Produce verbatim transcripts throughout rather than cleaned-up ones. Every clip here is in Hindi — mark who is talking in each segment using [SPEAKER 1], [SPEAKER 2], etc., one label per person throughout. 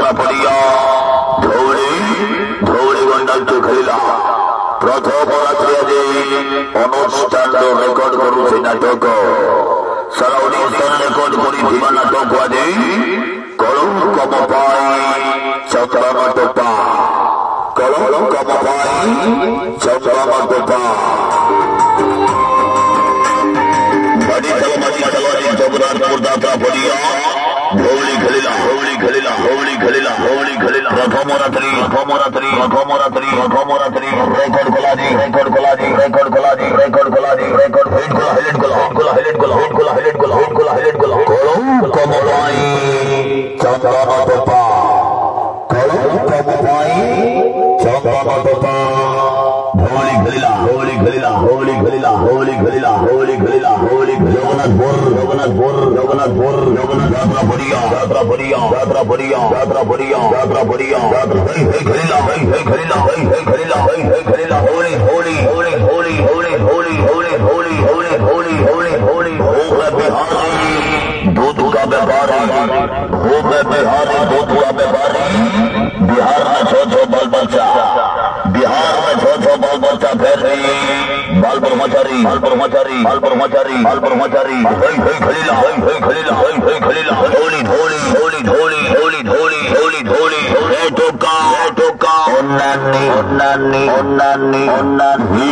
[SPEAKER 1] যাত্রা পড়িয়া ধৌড়ি ধৌড়ি গন্ডালটি খেলিলা প্রথম রাত্রি আজ অনুষ্ঠান রেকর্ড করুছি নাটক সারা অনুষ্ঠান রেকর্ড করি ভীমা নাটক আজ কলঙ্ক পাই চক্রামা টোপা কলঙ্ক পাই চক্রামা টোপা বাড়ি বাড়ি খেলোয়াড়ি জগন্নাথপুর যাত্রা পড়িয়া ধৌড়ি খেলিলা ধৌড়ি খেলিলা ধৌড়ি খেলিলা ধৌড়ি খেলিলা প্রথম রাত্রি প্রথম রাত্রি প্রথম রাত্রি প্রথম রাত্রি রেকর্ড কলাজি রেকর্ড কলাজি রেকর্ড কলাজি রেকর্ড কলাজি রেকর্ড হিট গোলা হিট গোলা হিট গোলা হিট গোলা হিট গোলা হিট গোলা হিট গোলা হিট গোলা কলঙ্ক পাই চক্রামা টোপা কলঙ্ক পাই চক্রামা টোপা ধৌড়ি খেলিলা ধৌড়ি খেলিলা ধৌড়ি খেলিলা ধৌড়ি খেলিলা ধৌড়ি খেলিলা ধৌড়ি জগন্নাথপুর জগন্নাথপুর জগন্নাথপুর জগন্নাথ যাত্রা পড়িয়া যাত্রা পড়িয়া যাত্রা পড়িয়া যাত্রা পড়িয়া যাত্রা পড়িয়া যাত্রা হই হই খেলিলা হই হই খেলিলা হই হই খেলিলা হই হই খেলিলা হোলি হোলি হোলি হোলি হোলি হোলি হোলি হোলি হোলি হোলি হোলি হোলি होगा बिहारी दूध का व्यापारी होगा बिहारी दूध का व्यापारी बिहार में छो छो बाल बच्चा बिहार में छो छो बाल बच्चा फिर रही बाल ब्रह्मचारी बाल ब्रह्मचारी बाल ब्रह्मचारी बाल ब्रह्मचारी हई हई खलीला हई हई खलीला हई हई खलीला होली होली होली होली होली होली होली होली हे टोका हे टोका ओन्नानी ओन्नानी ओन्नानी ओन्नानी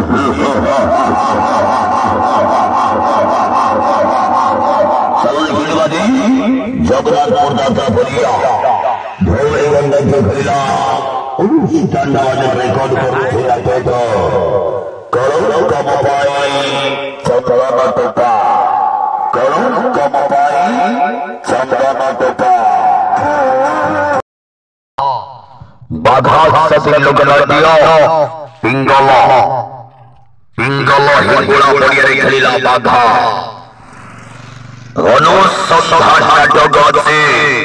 [SPEAKER 1] जगन्नाथपुर যাত্রা পড়িয়া ধৌড়ি গন্ডালটি খেলিলা অনুষ্ঠান রেকর্ড করুছি নাটক কলঙ্ক পাই চক্রামা টোপা কলঙ্ক পাই চক্রামা টোপা বাঘা সতী লোকনাট্য পিঙ্গল পিঙ্গল হিঙ্গুড়া পড়িয়া খেলিলা বাঘা অনুসন্ধান নাটক আছে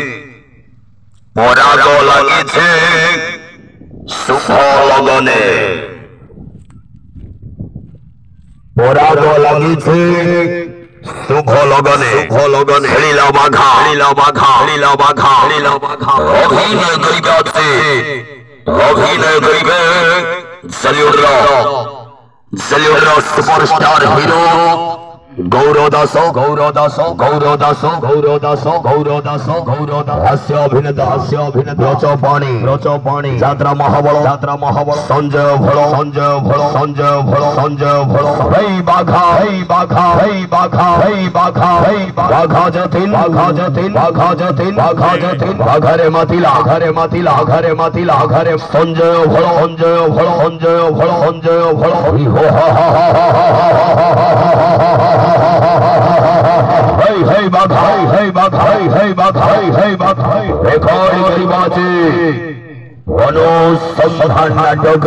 [SPEAKER 1] পরাগ লাগিছে শুভ লগনে পরাগ লাগিছে শুভ লগনে শুভ লগনে খেলিলা বাঘা খেলিলা বাঘা খেলিলা বাঘা খেলিলা বাঘা অভিনয় করিবে আছে অভিনয় করিবে সলিউড সলিউড সুপারস্টার হিরো गौरव दास गौरव दास गौरव दास गौरव दास गौरव दास गौरव दास हास्य अभिनेता हास्य अभिनेता रचपाणी रचपाणी यात्रा महाबल यात्रा महाबल संजय भोल संजय भोल संजय भोल संजय भोल हई बाघा हई बाघा हई बाघा हई बाघा हई बाघा जतिन बाघा जतिन बाघा जतिन बाघा जतिन बाघरे मातिला घरे मातिला घरे मातिला घरे संजय भोल संजय भोल संजय भोल संजय भोल हो हा हा हा Hey hey बाघा hey hey बाघा hey hey बाघा hey hey बाघा রেকর্ড করিবা আছে অনুসন্ধান নাটক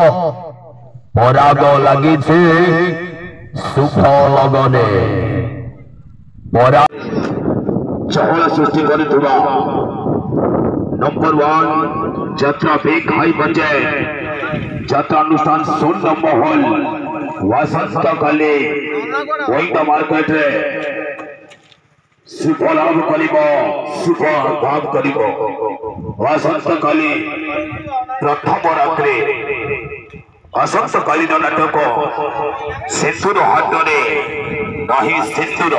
[SPEAKER 1] পরাগ লাগিছে শুভ লগনে পরাগ চহল সৃষ্টি করিবা नंबर वन যাত্রা বেগ হাই পঞ্চায়েত যাত্রা অনুষ্ঠান স্বর্ণ মহল वसंत काले वही मार्केट रे शुभ लाभ करिब शुभ भाव करिब वसंत काली प्रथम रात्रि वसंत कालीन नाटक सिंदूर हाथ नहीं सिंदूर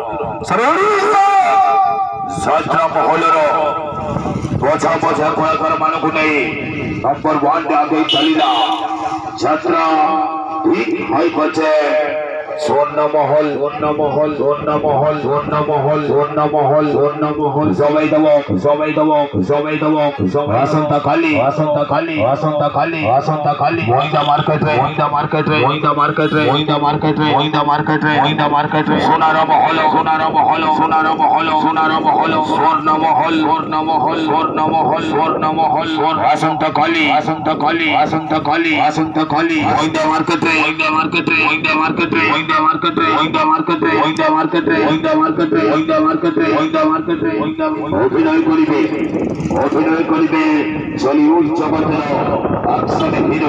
[SPEAKER 1] सज्जा महलर बजा बजा कलाकार मानक नहीं नंबर वन आगे चलिला यात्रा हाई बचे स्वर्ण महल स्वर्ण महल स्वर्ण महल स्वर्ण महल स्वर्ण महल स्वर्ण महल सबाई दबो सबाई दबो सबाई दबो वसंत काली वसंत काली वसंत काली वसंत काली मोइंदा मार्केट रे मोइंदा मार्केट रे मोइंदा मार्केट रे मोइंदा मार्केट रे मोइंदा मार्केट रे मोइंदा मार्केट रे सोनार महल सोनार महल सोनार महल सोनार महल स्वर्ण महल स्वर्ण महल स्वर्ण महल स्वर्ण महल वसंत काली वसंत काली वसंत काली वसंत काली मोइंदा मार्केट रे मोइंदा मार्केट रे मोइंदा मार्केट रे Oinda market रे Oinda market रे Oinda market रे Oinda market रे Oinda market রে Oinda market রে Oinda অভিনয় করিবে অভিনয় করিবে বলিউড জগতের আকশন হিরো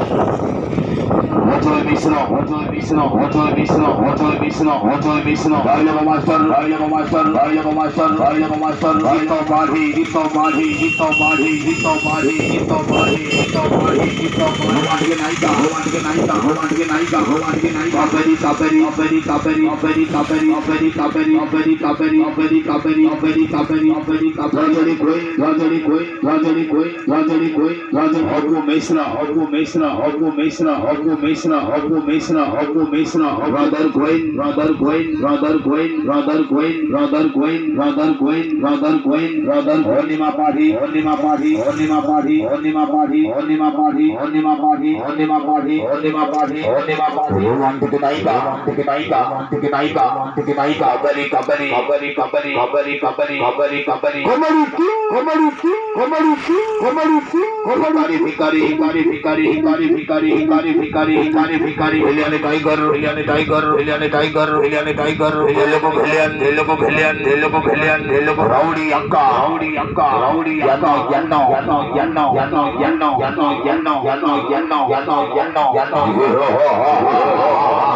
[SPEAKER 1] অজয় মিশ্র অজয় মিশ্র অজয় মিশ্র অজয় মিশ্র অজয় মিশ্র আইলেবা মাস্টার আইলেবা মাস্টার আইলেবা মাস্টার আইলেবা মাস্টার গীত বাড়ি গীত বাড়ি গীত বাড়ি গীত বাড়ি গীত বাড়ি গীত বাড়ি গীত রোমান্টিক নায়িকা রোমান্টিক নায়িকা রোমান্টিক নায়িকা রোমান্টিক নায়িকা কাপেরি কাপেরি কাপেরি কাপেরি কাপেরি কাপেরি কাপেরি কাপেরি কাপেরি কাপেরি কাপেরি কাপেরি কাপেরি কাপেরি কাপেরি কোই রাজনী কোই রাজনী কোই রাজনী কোই রাজনী অপু মিশ্রা অপু মিশ্রা অপু মিশ্রা অপু মিশ্রা অপু মিশ্রা অপু মিশ্রা রাদার কোইন রাদার কোইন রাদার কোইন রাদার কোইন রাদার কোইন রাদার কোইন রাদার কোইন রাদার অনিমা পাড়ি অনিমা পাড়ি অনিমা পাড়ি অনিমা পাড়ি অনিমা পাড়ি অনিমা পাড়ি অনিমা পাড়ি অনিমা পাড়ি অনিমা পাড়ি রোমান্টিক নায়িকা রোমান্টিক নায়িকা রোমান্টিক নায়িকা রোমান্টিক নায়িকা কাপেরি কাপেরি কাপেরি কাপেরি কাপেরি কাপেরি কাপেরি কাপেরি comedy king comedy king comedy king comedy king comedy ভিখারি ভিখারি ভিখারি ভিখারি ভিখারি ভিখারি ভিখারি ভিখারি ভিখারি হিলিয়ানে টাইগার হিলিয়ানে টাইগার হিলিয়ানে টাইগার হিলিয়ানে টাইগার হিলিয়ানে को हिलियन हिलो को हिलियन हिलो को हिलियन हिलो को राउडी अक्का राउडी अक्का राउडी यानो यानो यानो यानो यानो यानो यानो यानो यानो यानो यानो यानो यानो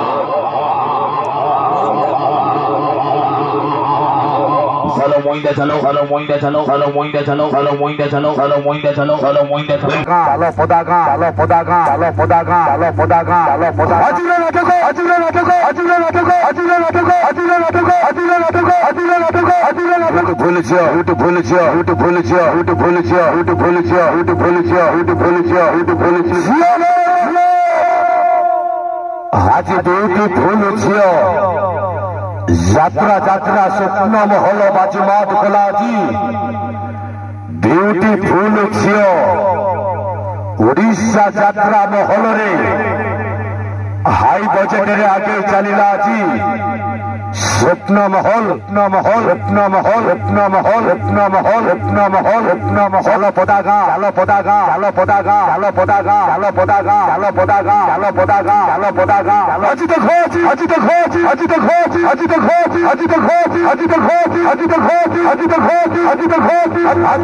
[SPEAKER 1] Hello Moinda chalo hello Moinda chalo hello Moinda chalo hello Moinda chalo hello Moinda chalo hello Moinda chalo chalo podaga chalo podaga chalo podaga chalo podaga chalo podaga ajure natoko ajure natoko ajure natoko ajure natoko ajure natoko ajure natoko ajure natoko ajure natoko भूल जियो उठ भूल जियो उठ भूल जियो उठ भूल जियो उठ भूल जियो उठ भूल जियो उठ भूल जियो उठ भूल जियो आज दूटी भूल जियो यात्रा यात्रा स्वप्न महल बाजीमात कलाजी ब्यूटीफुल झियो ओडिशा यात्रा महल रे हाई बजेट रे आगे चलिला जी स्वप्न महल स्वप्न महल स्वप्न महल स्वप्न महल स्वप्न महल स्वप्न महल स्वप्न महल पताका चालो पताका चालो पताका चालो पताका चालो पताका चालो पताका चालो पताका चालो पताका अजित घोष अजित घोष अजित घोष अजित घोष अजित घोष अजित घोष अजित घोष अजित घोष अजित घोष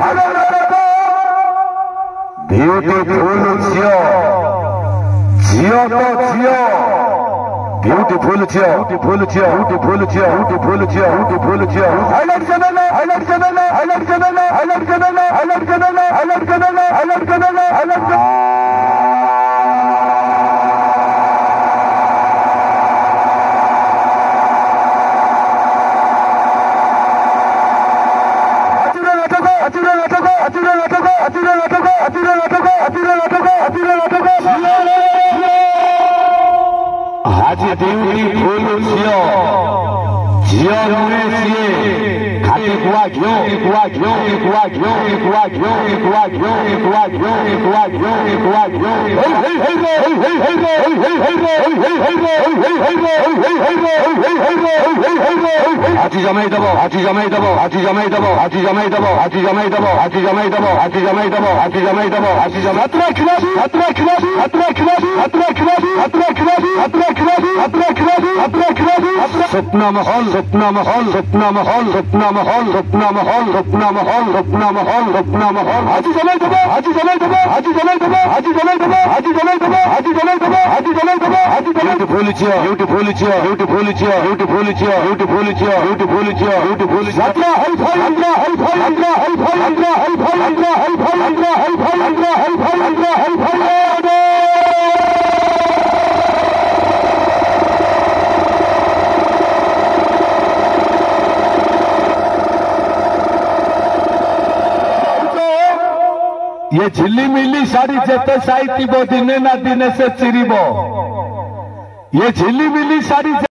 [SPEAKER 1] ब्यूटीफुल झियो झियो तो झियो ब्यूटीफुल झियो ब्यूटीफुल झियो ब्यूटीफुल झियो ब्यूटीफुल झियो ब्यूटीफुल झियो highlight channel highlight channel highlight channel highlight channel highlight channel highlight channel highlight channel highlight channel अचूरे नाटको अचूरे नाटको अचूरे नाटको अचूरे नाटको अचूरे नाटको अचूरे नाटको अचूरे नाटको आज ब्यूटीफुल झियो झियो नुए सिए खाती कुआ घियो कुआ घियो कुआ घियो कुआ घियो कुआ घियो कुआ घियो कुआ घियो कुआ घियो हे हे हे हे हे हे हे हे हाथी जमाई दबो हाथी जमाई दबो हाथी जमाई दबो हाथी जमाई दबो हाथी जमाई दबो हाथी जमाई दबो हाथी जमाई दबो हाथी जमाई दबो हाथी जमाई हतरा खिलाड़ी हतरा खिलाड़ी हतरा खिलाड़ी हतरा खिलाड़ी हतरा खिलाड़ी हतरा खिलाड़ी हतरा खिलाड़ी हतरा खिलाड़ी स्वप्न महल स्वप्न महल स्वप्न महल स्वप्न महल स्वप्न महल स्वप्न महल स्वप्न महल स्वप्न महल हाथी जमाई दबो हाथी जमाई दबो हाथी जमाई दबो हाथी जमाई दबो हाथी जमाई दबो हाथी जमाई दबो हाथी जमाई दबो हाथी ब्यूटीफुल झियो ब्यूटीफुल झियो ब्यूटीफुल झियो ब्यूटीफुल झियो ब्यूटीफुल झियो ब्यूटीफुल झियो ब्यूटीफुल यात्रा है भाई यात्रा है भाई यात्रा है भाई यात्रा है भाई यात्रा है भाई यात्रा है भाई यात्रा है भाई यात्रा है भाई ये झिल्ली मिली साड़ी जेते साइती बो दिने ना दिने से चिरीबो ये झिल्ली मिली साड़ी